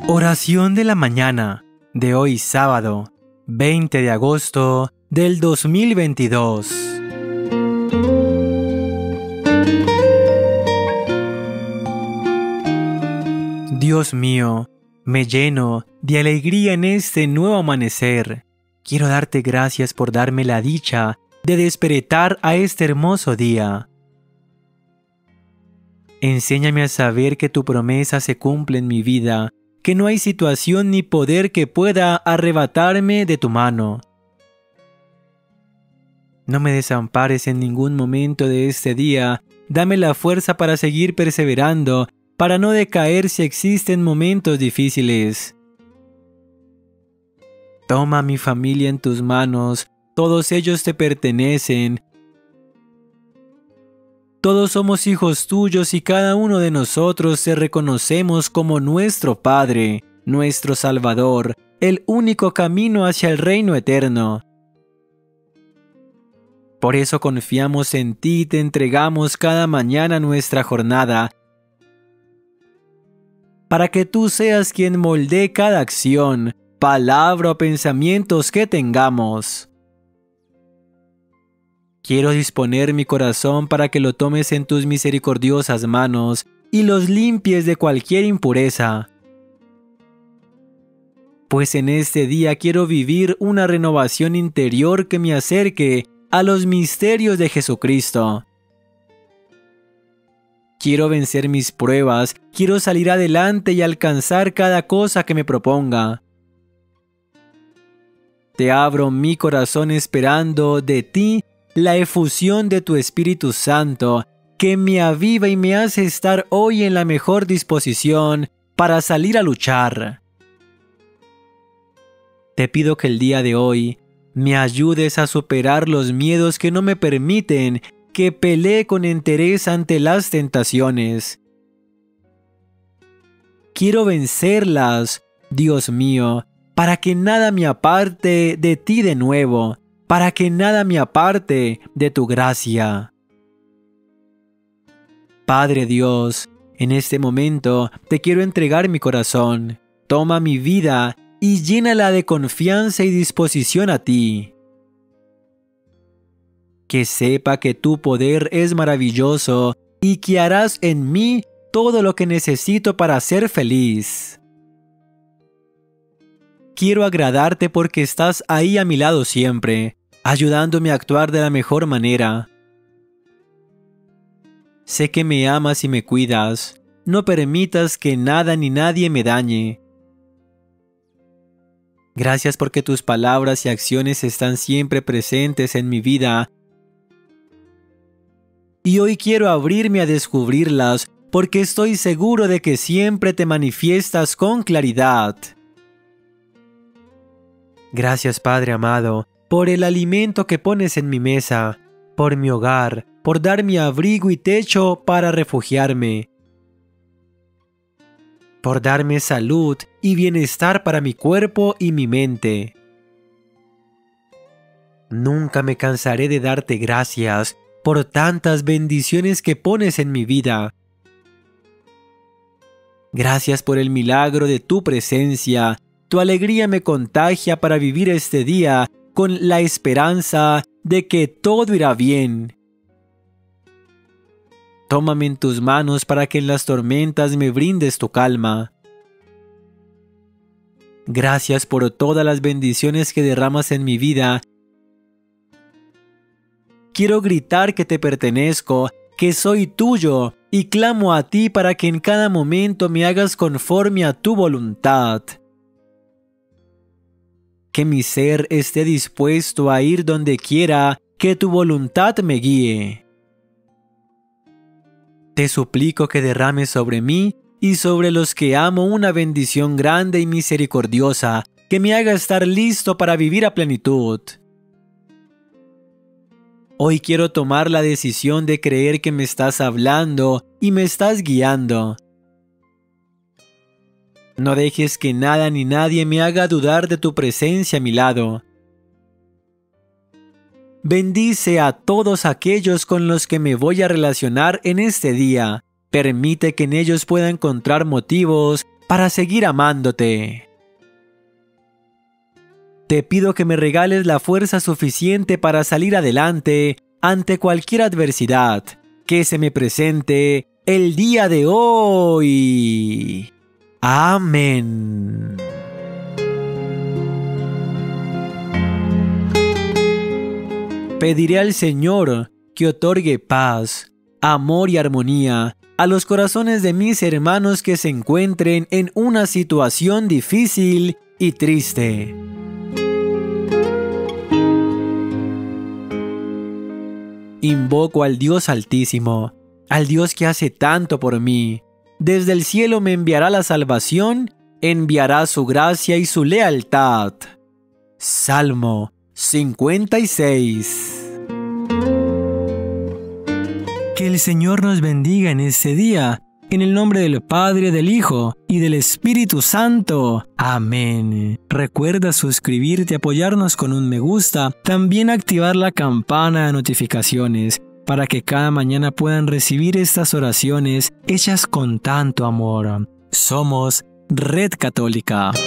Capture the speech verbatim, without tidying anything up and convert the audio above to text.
Oración de la mañana de hoy sábado, veinte de agosto del dos mil veintidós. Dios mío, me lleno de alegría en este nuevo amanecer. Quiero darte gracias por darme la dicha de despertar a este hermoso día. Enséñame a saber que tu promesa se cumple en mi vida, que no hay situación ni poder que pueda arrebatarme de tu mano. No me desampares en ningún momento de este día. Dame la fuerza para seguir perseverando, para no decaer si existen momentos difíciles. Toma a mi familia en tus manos, todos ellos te pertenecen. Todos somos hijos tuyos y cada uno de nosotros te reconocemos como nuestro Padre, nuestro Salvador, el único camino hacia el reino eterno. Por eso confiamos en ti y te entregamos cada mañana nuestra jornada, para que tú seas quien moldee cada acción, palabra o pensamientos que tengamos. Quiero disponer mi corazón para que lo tomes en tus misericordiosas manos y los limpies de cualquier impureza. Pues en este día quiero vivir una renovación interior que me acerque a los misterios de Jesucristo. Quiero vencer mis pruebas, quiero salir adelante y alcanzar cada cosa que me proponga. Te abro mi corazón esperando de ti la efusión de tu Espíritu Santo, que me aviva y me hace estar hoy en la mejor disposición para salir a luchar. Te pido que el día de hoy me ayudes a superar los miedos que no me permiten que pelee con entereza ante las tentaciones. Quiero vencerlas, Dios mío, para que nada me aparte de ti de nuevo, para que nada me aparte de tu gracia. Padre Dios, en este momento te quiero entregar mi corazón. Toma mi vida y llénala de confianza y disposición a ti. Que sepa que tu poder es maravilloso y que harás en mí todo lo que necesito para ser feliz. Quiero agradarte porque estás ahí a mi lado siempre, ayudándome a actuar de la mejor manera. Sé que me amas y me cuidas. No permitas que nada ni nadie me dañe. Gracias porque tus palabras y acciones están siempre presentes en mi vida. Y hoy quiero abrirme a descubrirlas porque estoy seguro de que siempre te manifiestas con claridad. Gracias, Padre amado, por el alimento que pones en mi mesa, por mi hogar, por darme abrigo y techo para refugiarme, por darme salud y bienestar para mi cuerpo y mi mente. Nunca me cansaré de darte gracias por tantas bendiciones que pones en mi vida. Gracias por el milagro de tu presencia. Tu alegría me contagia para vivir este día con la esperanza de que todo irá bien. Tómame en tus manos para que en las tormentas me brindes tu calma. Gracias por todas las bendiciones que derramas en mi vida. Quiero gritar que te pertenezco, que soy tuyo, y clamo a ti para que en cada momento me hagas conforme a tu voluntad. Que mi ser esté dispuesto a ir donde quiera que tu voluntad me guíe. Te suplico que derrames sobre mí y sobre los que amo una bendición grande y misericordiosa, que me haga estar listo para vivir a plenitud. Hoy quiero tomar la decisión de creer que me estás hablando y me estás guiando. No dejes que nada ni nadie me haga dudar de tu presencia a mi lado. Bendice a todos aquellos con los que me voy a relacionar en este día. Permite que en ellos pueda encontrar motivos para seguir amándote. Te pido que me regales la fuerza suficiente para salir adelante ante cualquier adversidad que se me presente el día de hoy. Amén. Pediré al Señor que otorgue paz, amor y armonía a los corazones de mis hermanos que se encuentren en una situación difícil y triste. Invoco al Dios Altísimo, al Dios que hace tanto por mí. Desde el cielo me enviará la salvación, enviará su gracia y su lealtad. Salmo cincuenta y seis. Que el Señor nos bendiga en este día, en el nombre del Padre, del Hijo y del Espíritu Santo. Amén. Recuerda suscribirte, apoyarnos con un me gusta, también activar la campana de notificaciones para que cada mañana puedan recibir estas oraciones hechas con tanto amor. Somos Red Católica.